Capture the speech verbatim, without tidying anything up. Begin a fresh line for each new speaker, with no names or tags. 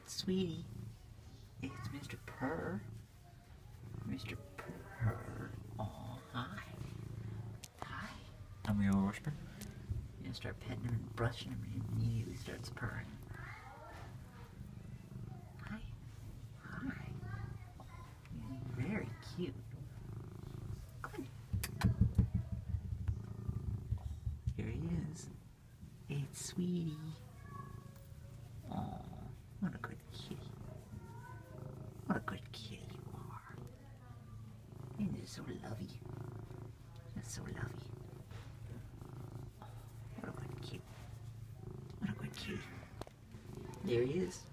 It's Sweetie. It's Mister Purr. Mister Purr. Oh, hi. Hi. I'm your whisper. You're gonna start petting him and brushing him, and he immediately starts purring. Hi. Hi. Oh, you're very cute. Good. Here he is. It's Sweetie. Oh, what a good kitty. What a good kitty you are. You're just so lovey. Just so lovey. Oh, what a good kitty. What a good kitty. There he is.